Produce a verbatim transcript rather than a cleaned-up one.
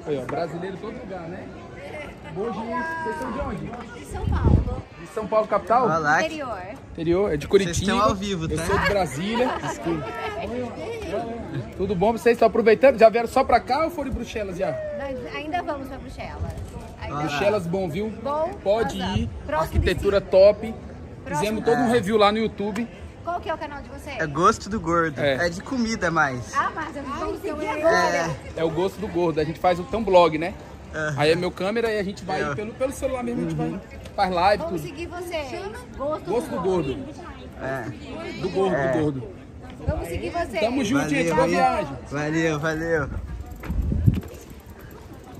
Aí, ó, brasileiro em todo lugar, né? Bom dia. Vocês são de onde? De São Paulo. De São Paulo, capital? Olá. Interior. Interior, é de Curitiba. Vocês estão ao vivo, tá? Eu sou de Brasília. Desculpa. Tudo bom? Vocês estão aproveitando? Já vieram só pra cá ou foram em Bruxelas já? Nós ainda vamos para Bruxelas. Ainda Bruxelas, bom, viu? Bom. Pode Nós ir. vamos. Arquitetura top. Próximo. Fizemos todo um review lá no YouTube. Qual que é o canal de vocês? É gosto do gordo. É. É, de comida mais. Ah, mas vamos seguir É. agora. É o gosto do gordo. A gente faz o tão blog, né? Aham. Aí é meu câmera e a gente vai É. pelo, pelo celular mesmo, a gente vai, faz live, Vamos tudo. seguir vocês. Gosto, Gosto do gordo. É. Do gordo, É. do gordo. Vamos seguir vocês. Tamo junto, gente. Valeu, Boa hein? viagem. Valeu, valeu.